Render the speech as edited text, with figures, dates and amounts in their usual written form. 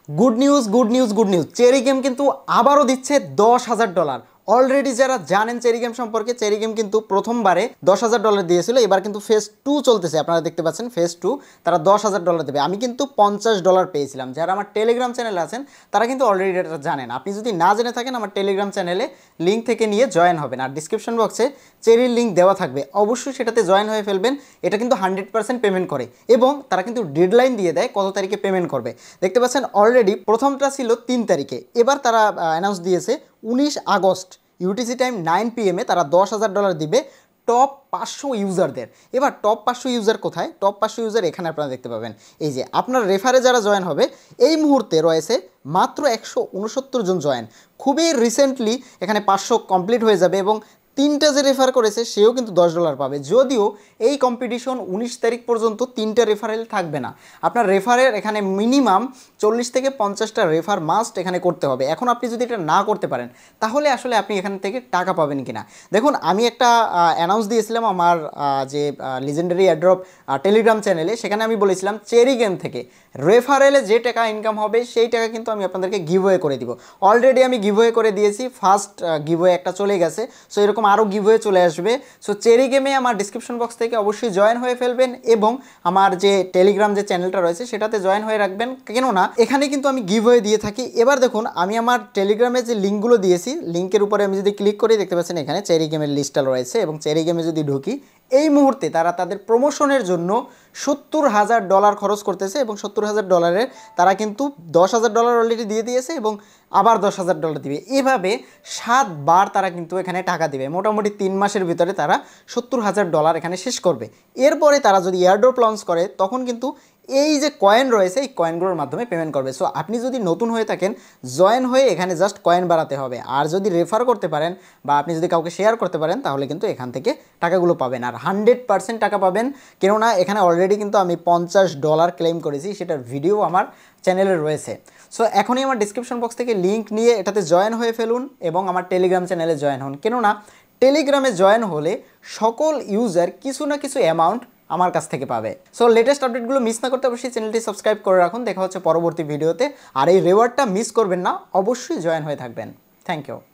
Good news good news good news, cherry game কিন্তু আবারও দিচ্ছে $10,000। অলরেডি যারা জানেন চেরি গেম সম্পর্কে, চেরি গেম কিন্তু প্রথমবারে $10,000 দিয়েছিল। এবার কিন্তু ফেজ 2 চলতেছে, আপনারা দেখতে পাচ্ছেন ফেজ 2 তারা $10,000 দেবে। আমি কিন্তু $50 পেয়েছিলাম। যারা আমার টেলিগ্রাম চ্যানেলে আছেন তারা কিন্তু অলরেডি এটা জানেন। আপনি যদি না জেনে থাকেন, আমার টেলিগ্রাম চ্যানেলে লিঙ্ক থেকে নিয়ে জয়েন হবেন, আর ডিসক্রিপশন বক্সে চেরির লিঙ্ক দেওয়া থাকবে, অবশ্যই সেটাতে জয়েন হয়ে ফেলবেন। এটা কিন্তু 100% পেমেন্ট করে এবং তারা কিন্তু ডেডলাইন দিয়ে দেয় কত তারিখে পেমেন্ট করবে। দেখতে পাচ্ছেন অলরেডি প্রথমটা ছিল 3 তারিখে, এবার তারা অ্যানাউন্স দিয়েছে 19 আগস্ট ইউটিসি টাইম 9 PM তারা $10,000 দিবে টপ 500 ইউজারদের। এবার টপ 500 ইউজার কোথায়? টপ 500 ইউজার এখানে আপনারা দেখতে পাবেন। এই যে আপনার রেফারে যারা জয়েন হবে, এই মুহূর্তে রয়েছে মাত্র 169 জন জয়েন। খুবই রিসেন্টলি এখানে 500 কমপ্লিট হয়ে যাবে এবং 3টা যে রেফার করেছে সেও কিন্তু $10 পাবে। যদিও এই কম্পিটিশন 19 তারিখ পর্যন্ত 3টা রেফারেল থাকবে না। আপনার রেফারের এখানে মিনিমাম 40 থেকে 50টা রেফার মাস্ট এখানে করতে হবে। এখন আপনি যদি এটা না করতে পারেন তাহলে আসলে আপনি এখান থেকে টাকা পাবেন কিনা। দেখুন, আমি একটা অ্যানাউন্স দিয়েছিলাম আমার যে লিজেন্ডারি অ্যাড্রপ টেলিগ্রাম চ্যানেলে, সেখানে আমি বলেছিলাম চেরি গেম থেকে রেফারেলে যে টাকা ইনকাম হবে সেই টাকা কিন্তু আমি আপনাদেরকে গিভওয়ে করে দিব। অলরেডি আমি গিভওয়ে করে দিয়েছি, ফার্স্ট গিভওয়ে একটা চলে গেছে। সো এরকম আরও গিভওয়ে চলে আসবে। সো চেরি গেমে আমার ডিসক্রিপশন বক্স থেকে অবশ্যই জয়েন হয়ে ফেলবেন এবং আমার যে টেলিগ্রাম যে চ্যানেলটা রয়েছে সেটাতে জয়েন হয়ে রাখবেন, কেননা এখানে কিন্তু আমি গিভওয়ে দিয়ে থাকি। এবার দেখুন, আমি আমার টেলিগ্রামে যে লিঙ্কগুলো দিয়েছি, লিঙ্কের উপরে আমি যদি ক্লিক করি দেখতে পাচ্ছেন এখানে চেরি গেমের লিস্টটা রয়েছে এবং চেরি গেমে যদি ঢুকি, এই মুহূর্তে তারা তাদের প্রমোশনের জন্য $70,000 খরচ করতেছে এবং $70,000 তারা কিন্তু $10,000 অলরেডি দিয়ে দিয়েছে এবং আবার $10,000 দিবে। এভাবে 7 বার তারা কিন্তু এখানে টাকা দিবে। মোটামুটি 3 মাসের ভিতরে তারা $70,000 এখানে শেষ করবে। এরপরে তারা যদি এয়ারড্রপ লঞ্চ করে তখন কিন্তু এই যে কয়েন রয়েছে এই কয়েনগুলোর মাধ্যমে পেমেন্ট করবে। সো আপনি যদি নতুন হয়ে থাকেন, জয়েন হয়ে এখানে জাস্ট কয়েন বাড়াতে হবে। আর যদি রেফার করতে পারেন বা আপনি যদি কাউকে শেয়ার করতে পারেন তাহলে কিন্তু এখান থেকে টাকাগুলো পাবেন, আর 100% টাকা পাবেন। কেননা এখানে অলরেডি কিন্তু আমি $50 ক্লেম করেছি, সেটার ভিডিও আমার চ্যানেলে রয়েছে। সো এখনই আমার ডিসক্রিপশন বক্স থেকে লিঙ্ক নিয়ে এটাতে জয়েন হয়ে ফেলুন এবং আমার টেলিগ্রাম চ্যানেলে জয়েন হন। কেননা টেলিগ্রামে জয়েন হলে সকল ইউজার কিছু না কিছু অ্যামাউন্ট আমার কাছ থেকে পাবে। সো লেটেস্ট আপডেটগুলো মিস না করতে অবশ্যই চ্যানেলটি সাবস্ক্রাইব করে রাখুন। দেখা হচ্ছে পরবর্তী ভিডিওতে। আর এই রিওয়ার্ডটা মিস করবেন না, অবশ্যই জয়েন হয়ে থাকবেন। Thank you.